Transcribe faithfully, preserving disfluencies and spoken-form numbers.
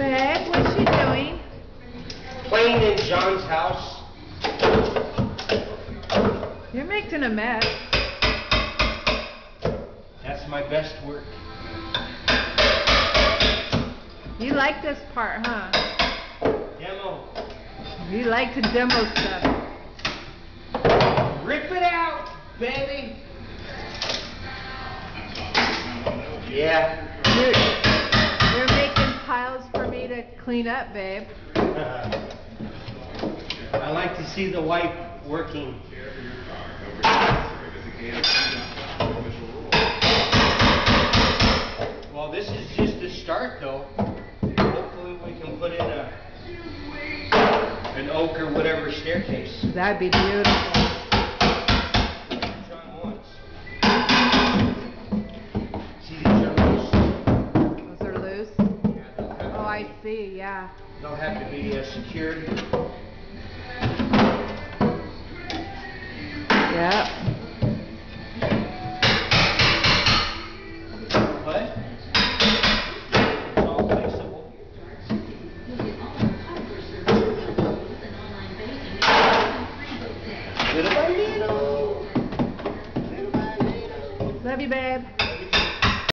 Babe, what's she doing? Playing in John's house. You're making a mess. That's my best work. You like this part, huh? Demo. You like to demo stuff. Rip it out, baby. Yeah. You're, you're making piles for me to clean up, babe. I like to see the wife working. Well, this is just the start, though. Hopefully we can put in a an oak or whatever staircase. That'd be beautiful. John wants. See, these are loose. Those are loose? Yeah, they'll have Oh, to I be- see, yeah. They'll have to be uh, secured. Yep. What? It's all flexible. Little by little. Little by little. Love you, babe.